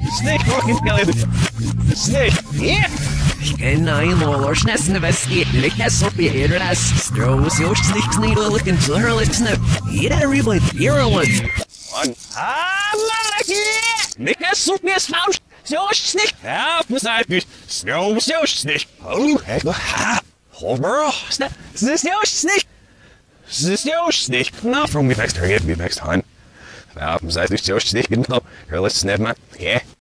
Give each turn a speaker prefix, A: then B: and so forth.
A: Snake fucking killing. Snake. Yeah.
B: En najlårsnesten vestig, lykkes opp i ørenes, strås jordsniksnig og lykken slørlitsne, i det riblet, heroen.
A: Lykkes opp i smaus, jordsnik, ja, på snart, strås jordsnik. Holbro, jordsnik. Jordsnik. No, from me next target, me next time. Ja, på snart, jordsnik, no, let's snap man, yeah.